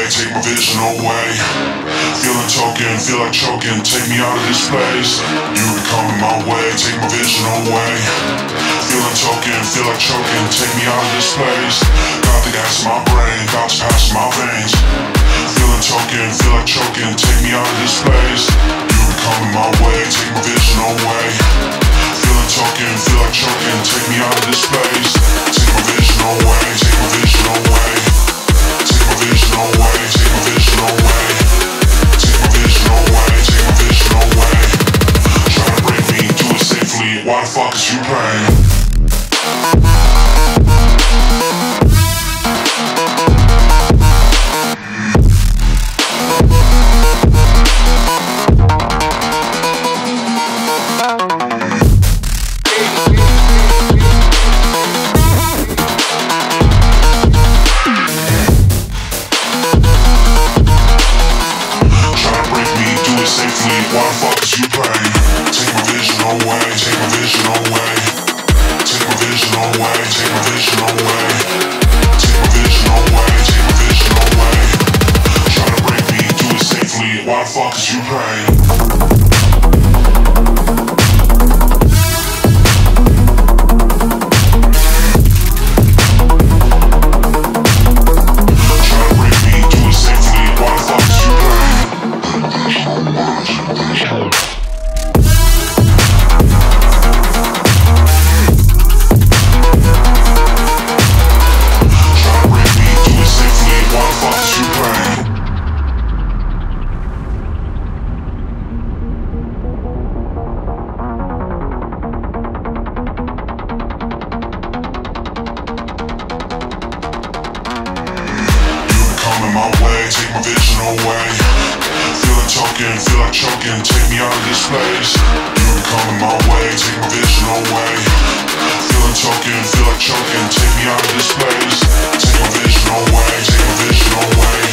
take my vision away. Feeling token, feel like choking, take me out of this place. You be coming my way, take my vision away. Feeling token, feel like choking, take me out of this place. Got the gas in my brain, got to pass in my veins. Feeling token, feel like choking, take me out of this place. You be coming my way, take my vision away. Feeling token, feel like choking, take me out of this place. Take my vision away, take my vision away. Take my vision away, take my vision away. Take my vision away, take my vision away. Try to break me, do it safely. Why the fuck is you praying? Why the fuck is you praying? Take my vision away, take my vision away. Take my vision away, take my vision away. Take my vision away, take my vision away. Try to break me, do it safely. Why the fuck is you praying? My way, take my vision away. Feeling token, feel like choking, take me out of this place. You be coming my way, take my vision away. Feeling token, feel like choking, take me out of this place. Take my vision away, take my vision away.